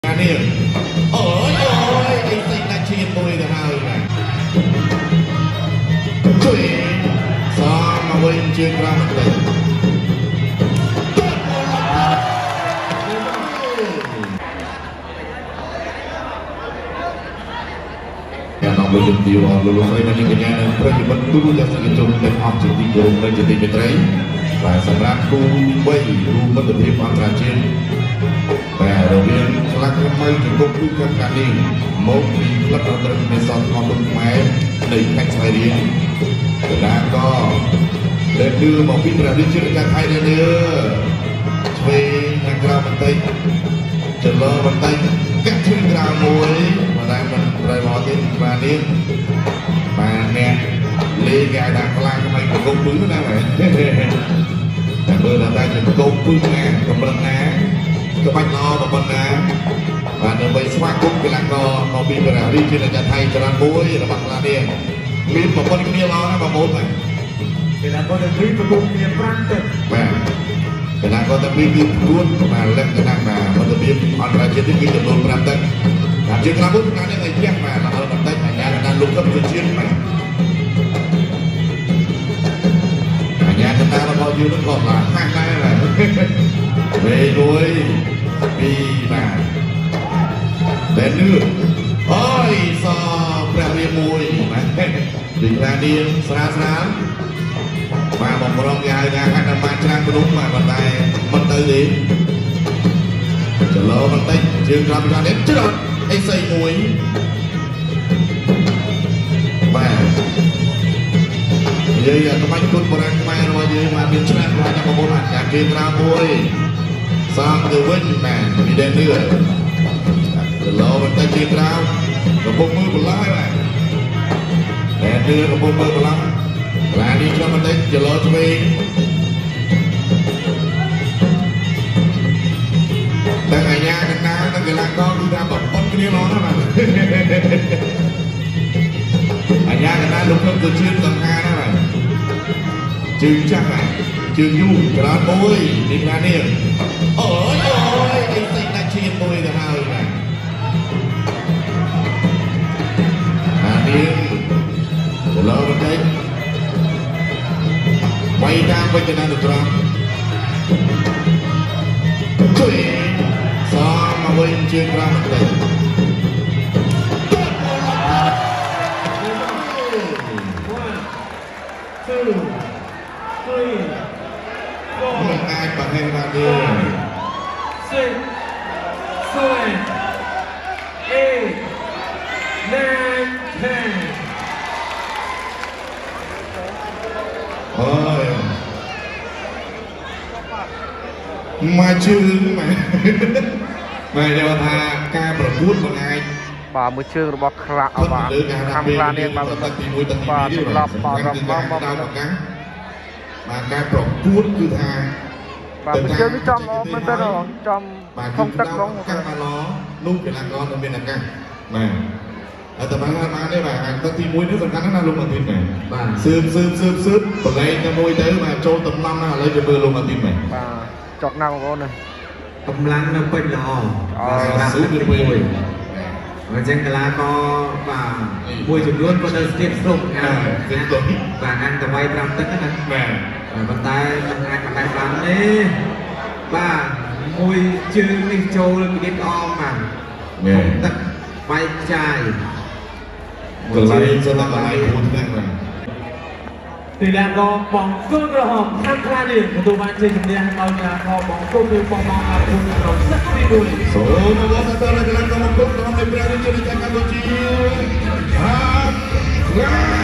នេះអូយអីតិចណាស់ឈាមមួយទៅហើយណាជួយសំមកវិញជាក្រំទៅយ៉ាងណាមួយទីអស់លោកស្រីនិងកញ្ញានៅប្រតិបត្តិទូទាំងសង្គមទាំងអស់ជាទីគោរពនិងជាទីមេត្រីបាទសម្រាប់គូ3រួមមិត្តភាពអន្តរជាតិតែរវាងខ្លាក់ខ្មៅជំនុំគឺកម្មការនេះមកពីផ្លិតអន្តរជាតិសតអមខ្មែរនៃខេត្តស្វាយរៀងកណ្ដាលក៏ដែលគឺមកពីប្រទេសជាតិកាថៃដែរឆ្វេងខាងក្រៅបន្តិចចន្លោះបន្តិចកាត់ឈឹងក្រៅមួយមកតែមិនប្រែមកទៀតស្វាយរៀងបាទអ្នកលេងគេដាក់ខ្លាំងខ្មៅកំពុងពឹងណាបាទតែមើលតែជាកំពុងពឹងណាកម្រិតណាក្បាច់ល្អប៉ុណ្ណាបាទដើម្បីស្វាគមន៍កីឡាករមកពីប្រទេសជាតិថៃច្រើនមួយរបស់ខ្លានេះមានប្រព័ន្ធគ្នាល្អណាស់បងប្អូនបាទកីឡាករទាំងពីរប្រកួតគ្នា5ទឹកបាទកីឡាករទាំងពីរគឺប្រកួតបាទលក្ខណៈបាទមិត្តភាពអន្តរជាតិគឺចំនួន5ទឹកតាមជាក្លាមួយថ្ងៃនេះឲ្យជះបាទល្អបន្តិចអាញាកណ្ដាលលោកទឹកវិជាបាទអាញាកណ្ដាលរបស់យើងនឹងក៏ឡាហាក់ដែរបាទវេមួយពីបាទតែនឿអូយសព្រះរាមមួយបាទពីប្រាឌៀងស្រាលបាទបំរុងគេហៅថាហាក់តែបានច្រើនមនុស្សបាទប៉ុន្តែមិនទៅទេចលោបន្តិចជើងក្រោមពីខាងនេះច្រត់អេសីមួយបាទនិយាយក្បាច់គុណបុរាណខ្មែររបស់យើងបានមានច្រើនខ្លាំងណាស់បងប្អូនបាទចាគេត្រាមួយសំទៅវិញបាទពីដែលនឿចលោបន្តិចជើងក្រោមកំពុងមើលបន្លាយបាទតែនឿកំពុងមើលបន្លាយខ្លានេះឆ្លងបន្តិចចលោឆ្វេងទាំងអាញាកណ្ដាលនិងកីឡាករគឺថាបំផុតគ្នាល្អណាស់បាទអាញាកណ្ដាលលោកខ្ញុំទៅជឿនសង្ហាណាបាទជើងចាស់បាទជើងយូរក្រោយមួយទីណានេះអូយអីតិចណាស់ឈាមមួយទៅហើយបាទអានេះចលោបន្តិចវាយតាមវិជ្ជានុត្រង់ជួយសំមកវិញជាក្រំបន្តិចមិនអាចបង្ហាញបានទេ6 7 8 9 10មកជើងមកតែថាការប្រកួតមិនអាចបាទមួយជើងរបស់ខ្លាបាទខាងខ្លានេះបាទទឹកទី1ទឹកទី2បាទសម្រាប់បាទការប្រកួតគឺថាបាទមួយជើងនេះចំមែនទេចំក្នុងទឹកហ្មងកាំងបាឡនោះកីឡាករនៅមានឱកាសបាទតែបានទេបាទទឹកទី1នេះសំខាន់ណាស់លោកអាទិត្យបាទស៊ើបបលែងតែមួយទៅបាទចូលតម្លំណាឥឡូវទៅមើលលោកអាទិត្យបាទចកណាបងប្អូនណាកម្លាំងនៅពេញល្អស៊ើបទៅមួយអញ្ចឹងកីឡាករបាទមួយចំនួនក៏នៅស្ទាបស្ទប់បាទអានតែវាយ5ទឹកណាបាទប៉ុន្តែមិនអាចបដែកបានទេបាទមួយជើងនេះចូលពីនេះអមបាទទឹកបែកចាយកន្លែងសម្រាប់កន្លែង4ថ្ងៃបាទទីឡានក៏បងគូក្រហមខាងខ្លានេះទទួលបានជ័យជំនះឲ្យកីឡាករបងគូគឺបងអាភូមិក្រុមសឹកទី1 សូមអរគុណដល់កីឡាករបងគូក្រុមនៃព្រះរាជាណាចក្រកម្ពុជាខាងខ្លា